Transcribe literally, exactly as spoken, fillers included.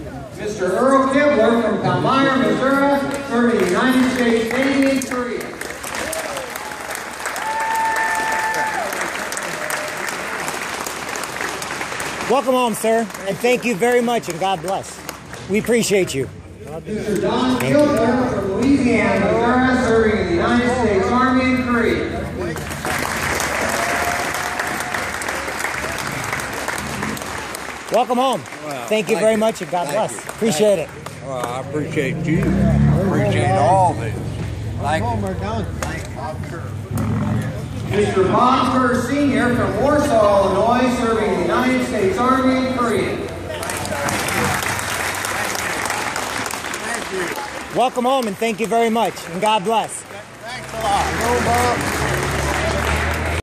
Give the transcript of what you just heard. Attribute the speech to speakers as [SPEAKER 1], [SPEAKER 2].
[SPEAKER 1] Mister Earl Kibler from Palmyra, Missouri, serving the United States Navy in Korea.
[SPEAKER 2] Welcome home, sir, and thank you very much, and God bless. We appreciate you.
[SPEAKER 1] Mister Don Giltner from Louisiana, Missouri, serving in the United States Army in Korea.
[SPEAKER 2] Welcome home.
[SPEAKER 3] Well,
[SPEAKER 2] thank you
[SPEAKER 3] thank
[SPEAKER 2] very
[SPEAKER 3] you.
[SPEAKER 2] much, and God
[SPEAKER 3] Thank
[SPEAKER 2] bless.
[SPEAKER 3] you.
[SPEAKER 2] Appreciate
[SPEAKER 3] Thank
[SPEAKER 2] it.
[SPEAKER 3] you. Well, I appreciate you. I appreciate all this. Thank you.
[SPEAKER 1] Mister Bob Kerr, Senior from Warsaw, Illinois, serving in the United States Army in Korea.
[SPEAKER 2] Welcome home, and thank you very much, and God bless.
[SPEAKER 3] Thanks a lot.